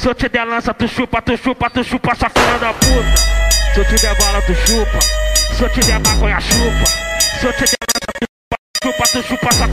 Se eu te der lança, tu chupa, sua filha da puta. Se eu te der bala, tu chupa. Se eu te der maconha, chupa. Se eu te der lança, tu chupa,